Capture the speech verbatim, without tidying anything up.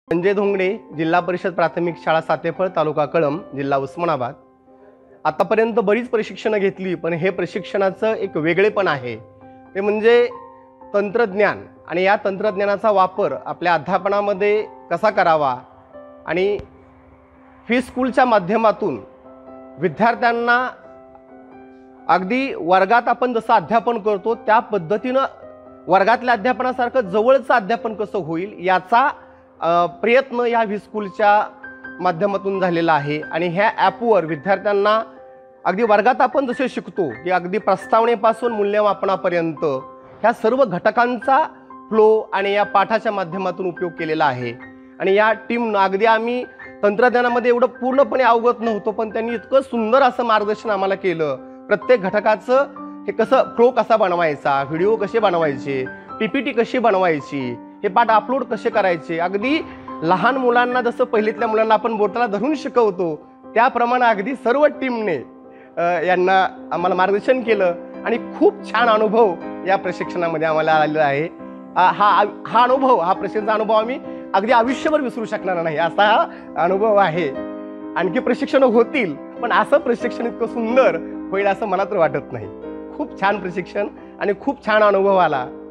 संजय धोंगडे, जिल्हा परिषद प्राथमिक शाळा सातेफळ, तालुका कळंब, जिल्हा उस्मानाबाद। आतापर्यंत बरीच प्रशिक्षणं घेतली, पण हे प्रशिक्षणाचं एक वेगळेपण आहे, ते म्हणजे तंत्रज्ञान। आणि या तंत्रज्ञानाचा वापर आपल्या अध्यापनामध्ये कसा करावा आणि फी स्कूलच्या माध्यमातून विद्यार्थ्यांना अगदी वर्गात आपण जसं अध्यापन करतो त्या पद्धतीनं वर्गातल्या अध्यापनासारखं जवळचं अध्यापन कसं होईल याचा प्रयत्न या व्ही स्कूलच्या माध्यमातून झालेला आहे। आणि ह्या ॲपवर विद्यार्थ्यांना अगदी वर्गात आपण जसे शिकतो की अगदी प्रस्तावनेपासून मूल्यमापनापर्यंत ह्या सर्व घटकांचा फ्लो आणि या पाठाच्या माध्यमातून उपयोग केलेला आहे। आणि या टीमनं अगदी आम्ही तंत्रज्ञानामध्ये एवढं पूर्णपणे अवगत नव्हतो, पण त्यांनी इतकं सुंदर असं मार्गदर्शन आम्हाला केलं। प्रत्येक घटकाचं हे कसं फ्लो कसा बनवायचा, व्हिडिओ कसे बनवायचे, पीपीटी कशी बनवायची, हे पाठ अपलोड कसे करायचे, अगदी लहान मुलांना जसं पहिलीतल्या मुलांना आपण बोटाला धरून शिकवतो त्याप्रमाणे अगदी सर्व टीमने यांना आम्हाला मार्गदर्शन केलं आणि खूप छान अनुभव या प्रशिक्षणामध्ये आम्हाला आलेला आहे। हा हा अनुभव हा प्रशिक्षणाचा अनुभव आम्ही अगदी आयुष्यभर विसरू शकणार नाही असा हा अनुभव आहे। आणखी प्रशिक्षण होतील, पण असं प्रशिक्षण इतकं सुंदर होईल असं मला तर वाटत नाही। खूप छान प्रशिक्षण आणि खूप छान अनुभव आला।